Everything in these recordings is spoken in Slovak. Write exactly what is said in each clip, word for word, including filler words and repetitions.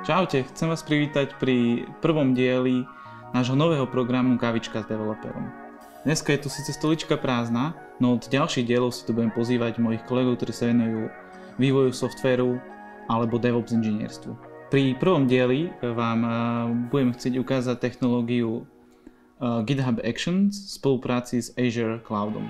Čaute, chcem vás privítať pri prvom dieli nášho nového programu Kávička s developerom. Dneska je tu síce stolička prázdna, no od ďalších dielov si tu budem pozývať mojich kolegov, ktorí sa venujú vývoju softvéru alebo DevOps inžinierstvu. Pri prvom dieli vám budem chcieť ukázať technológiu GitHub Actions v spolupráci s Azure Cloudom.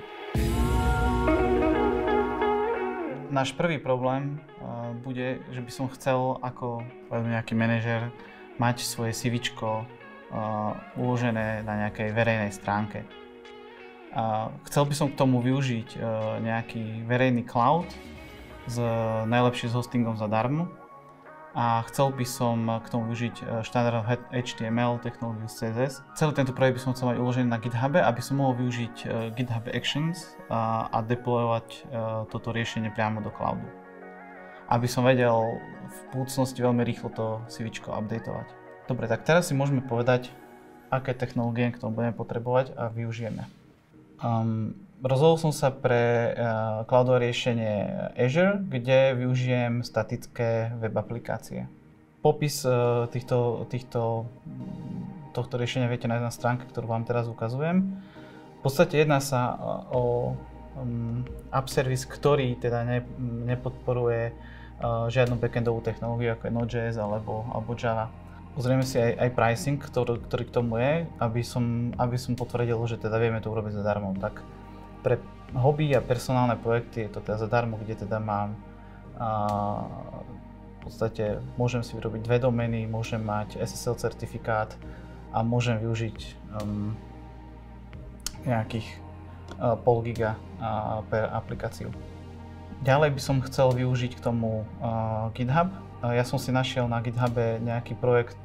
Náš prvý problém bude, že by som chcel ako nejaký manažer mať svoje CVčko uložené na nejakej verejnej stránke. Chcel by som k tomu využiť nejaký verejný cloud s najlepším hostingom zadarmo a chcel by som k tomu využiť štandardnú H T M L technológiu C S S. Celý tento projekt by som chcel mať uložený na GitHube, aby som mohol využiť GitHub Actions a, a deployovať toto riešenie priamo do cloudu. Aby som vedel v budúcnosti veľmi rýchlo to CVčko updateovať. Dobre, tak teraz si môžeme povedať, aké technológie k tomu budeme potrebovať a využijeme. Um, rozhodol som sa pre uh, cloudové riešenie Azure, kde využijem statické web aplikácie. Popis uh, týchto, týchto, tohto riešenia viete nájsť na stránke, ktorú vám teraz ukazujem. V podstate jedná sa uh, o um, app service, ktorý teda ne, nepodporuje uh, žiadnu backendovú technológiu, ako je Node.js alebo, alebo Java. Pozrieme si aj, aj pricing, ktorý, ktorý k tomu je, aby som, aby som potvrdil, že teda vieme to urobiť zadarmo. Tak pre hobby a personálne projekty je to teda zadarmo, kde teda mám a, v podstate môžem si vyrobiť dve domény, môžem mať S S L certifikát a môžem využiť um, nejakých uh, pol giga uh, per aplikáciu. Ďalej by som chcel využiť k tomu uh, GitHub. Ja som si našiel na GitHube nejaký projekt,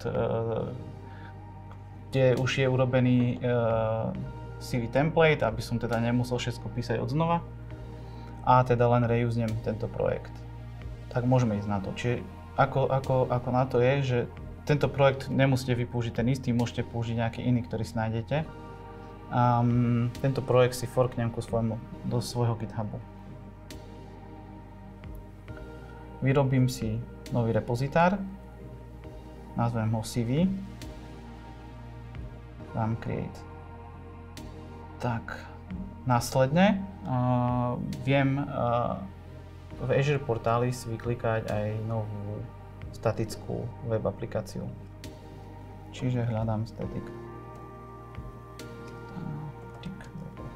kde už je urobený C V template, aby som teda nemusel všetko písať od znova a teda len reusnem tento projekt. Tak môžeme ísť na to. Čiže ako, ako, ako na to je, že tento projekt nemusíte vy použiť ten istý, môžete použiť nejaký iný, ktorý si nájdete. Um, tento projekt si forknem ku svojmu, do svojho GitHubu. Vyrobím si nový repozitár, nazvem ho C V, dám create. Tak, následne uh, viem uh, v Azure portáli si vyklikať aj novú statickú web aplikáciu. Čiže hľadám static. Static web app.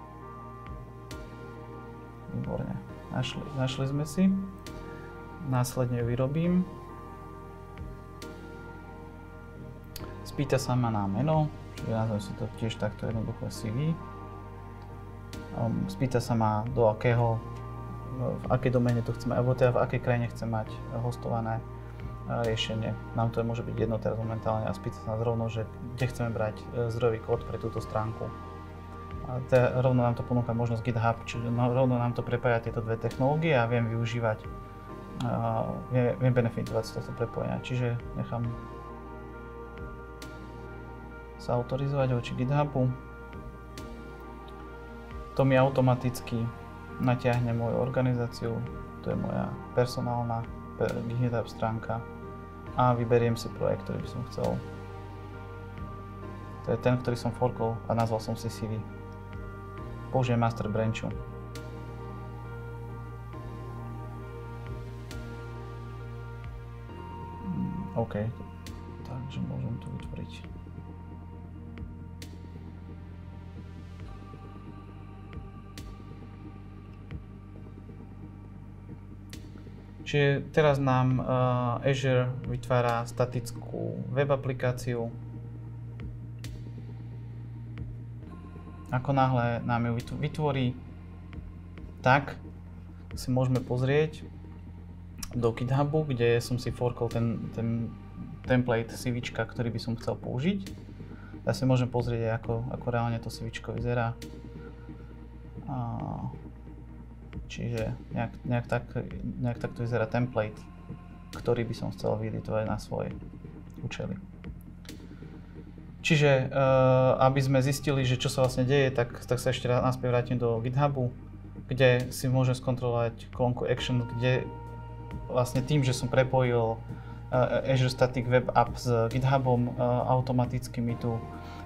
Výborne, našli, našli sme si. Následne vyrobím. Spýta sa ma na meno, čiže nazvem si to tiež takto jednoducho C V. Spýta sa ma do akého, v akej doméne to chceme, alebo teda v akej krajine chcem mať hostované riešenie. Nám to môže byť jedno teraz momentálne a spýta sa nás rovno, že kde chceme brať zdrojový kód pre túto stránku. A teda rovno nám to ponúka možnosť GitHub, čiže rovno nám to prepája tieto dve technológie a viem využívať Uh, viem, viem benefitovať z tohto prepojenia, čiže nechám sa autorizovať voči GitHubu. To mi automaticky natiahne moju organizáciu, to je moja personálna GitHub stránka a vyberiem si projekt, ktorý by som chcel. To je ten, ktorý som forkol a nazval som si C V. Použijem master branchu. OK, takže môžem to vytvoriť. Čiže teraz nám uh, Azure vytvára statickú web aplikáciu. Ako náhle nám ju vytvorí, tak si môžeme pozrieť do GitHubu, kde som si forkol ten, ten template CVčka, ktorý by som chcel použiť. Ja si môžem pozrieť, ako, ako reálne to CVčko vyzerá. A, čiže nejak, nejak, tak, nejak takto vyzerá template, ktorý by som chcel vyeditovať na svoje účely. Čiže, uh, aby sme zistili, že čo sa vlastne deje, tak, tak sa ešte raz naspäť vrátim do GitHubu, kde si môžem skontrolovať kolónku Action, kde vlastne tým, že som prepojil Azure Static Web App s GitHubom, automaticky mi tu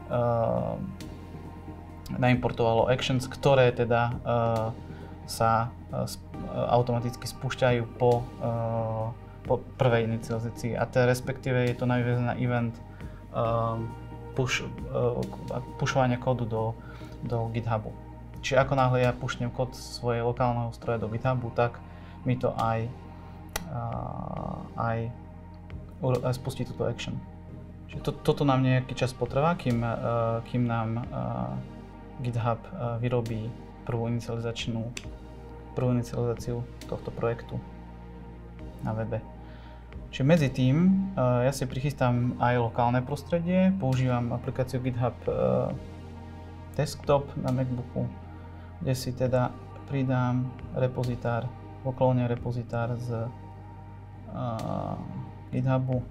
naimportovalo actions, ktoré teda sa automaticky spúšťajú po, po prvej inicializácii, a teda respektíve je to naviazané na event push, pushovania kódu do, do GitHubu. Čiže ako náhle ja pušnem kód svojej lokálneho stroja do GitHubu, tak mi to aj, aj, aj spustí túto action. Čiže to, toto nám nejaký čas potrvá, kým, kým nám GitHub vyrobí prvú inicializačnú, prvú inicializáciu tohto projektu na webe. Čiže medzi tým ja si prichystám aj lokálne prostredie, používam aplikáciu GitHub Desktop na MacBooku, kde si teda pridám repozitár, lokálne repozitár z uh, GitHubu.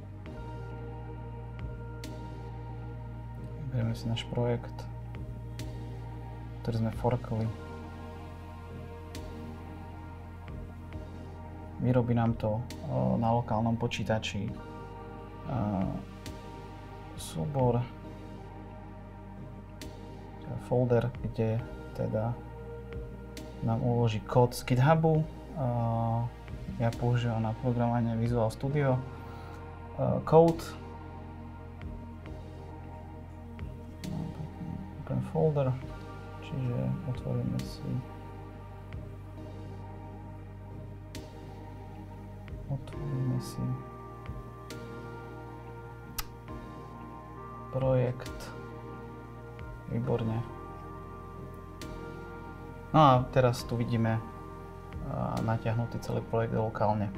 Vyberieme si náš projekt, ktorý sme forkli. Vyrobí nám to uh, na lokálnom počítači uh, súbor, folder, kde teda nám uloží kód z GitHubu. Uh, ja používam na programovanie Visual Studio uh, Code. Open folder, čiže otvoríme si otvoríme si projekt. Výborne. No a teraz tu vidíme natiahnutý celý projekt lokálne.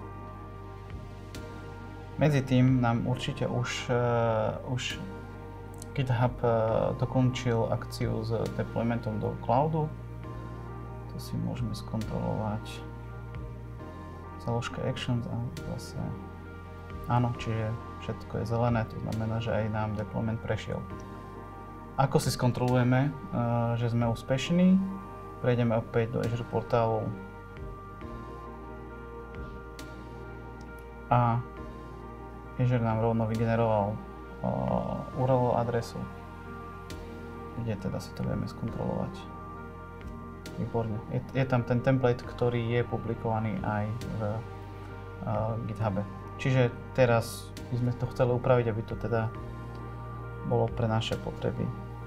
Medzi tým nám určite už, uh, už GitHub uh, dokončil akciu s deploymentom do cloudu. To si môžeme skontrolovať. Založka actions a zase áno, čiže všetko je zelené, to znamená, že aj nám deployment prešiel. Ako si skontrolujeme, uh, že sme úspešní? Prejdeme opäť do Azure portálu a Azure nám rovno vygeneroval uh, ú er el adresu, kde teda si to vieme skontrolovať. Výborne. Je, je tam ten template, ktorý je publikovaný aj v uh, GitHube. Čiže teraz by sme to chceli upraviť, aby to teda bolo pre naše potreby.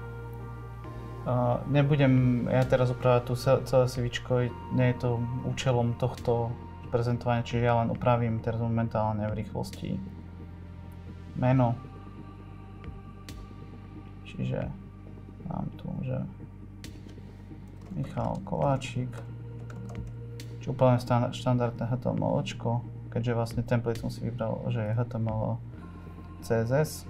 Uh, nebudem ja teraz upravať tú celé CVčko, nie je to účelom tohto prezentovania, čiže ja len upravím teraz momentálne v rýchlosti meno. Čiže mám tu, že Michal Kováčik, čiže úplne štandardné há té em elčko, keďže vlastne template som si vybral, že je há té em el cé es es.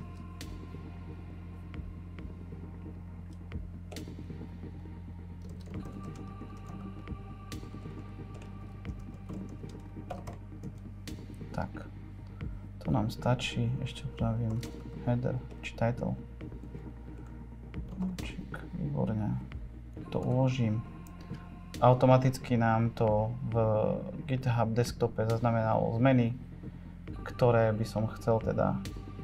Tak, to nám stačí, ešte upravím header či title. Výborne, to uložím. Automaticky nám to v GitHub desktope zaznamenalo zmeny, ktoré by som chcel teda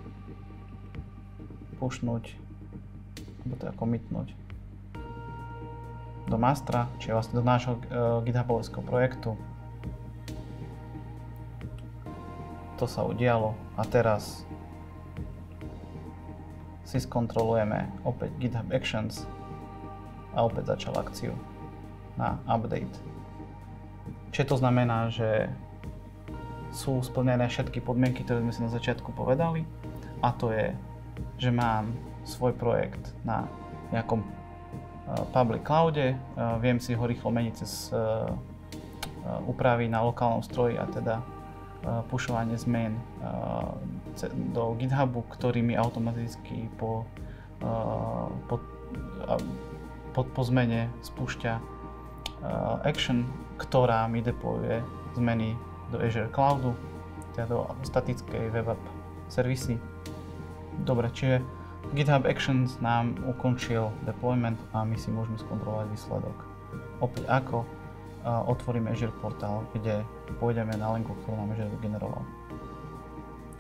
pushnúť, alebo teda commitnúť do mastra, čiže vlastne do nášho uh, GitHubovského projektu. To sa udialo a teraz si skontrolujeme opäť GitHub Actions a opäť začal akciu na update. Čiže to znamená, že sú splnené všetky podmienky, ktoré sme si na začiatku povedali, a to je, že mám svoj projekt na nejakom uh, public cloude, uh, viem si ho rýchlo meniť cez uh, uh, úpravy na lokálnom stroji a teda pushovanie zmien do GitHubu, ktorý mi automaticky po, po, po, po zmene spúšťa action, ktorá mi deployuje zmeny do Azure Cloudu, teda do statickej web app servisy. Dobre, čiže GitHub Actions nám ukončil deployment a my si môžeme skontrolovať výsledok. Opäť ako? Otvoríme Azure portál, kde pôjdeme na linku, ktorú nám Azure vygeneroval.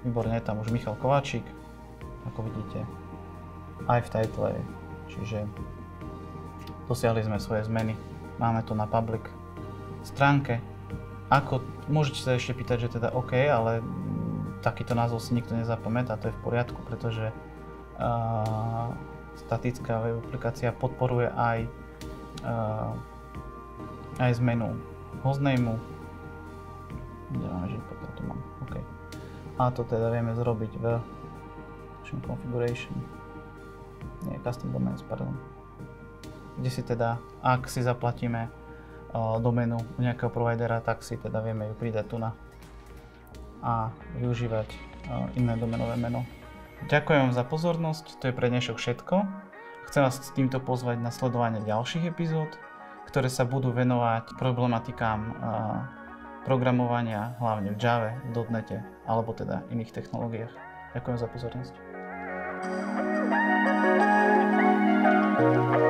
Výborne, je tam už Michal Kováčik, ako vidíte, aj v title. Čiže dosiahli sme svoje zmeny. Máme to na public stránke. Ako, môžete sa ešte pýtať, že teda OK, ale takýto názov si nikto nezapamätá, to je v poriadku, pretože uh, statická web aplikácia podporuje aj, uh, aj zmenu hostnameu. Kde máme, že potom to mám, OK. A to teda vieme zrobiť v configuration, nie, custom domains, pardon. Kde si teda, ak si zaplatíme uh, doménu u nejakého providera, tak si teda vieme ju pridať tu na a využívať uh, iné domenové meno. Ďakujem vám za pozornosť, to je pre dnešok všetko. Chcem vás s týmto pozvať na sledovanie ďalších epizód, ktoré sa budú venovať problematikám uh, programovania, hlavne v Jave, v .nete alebo teda iných technológiách. Ďakujem za pozornosť.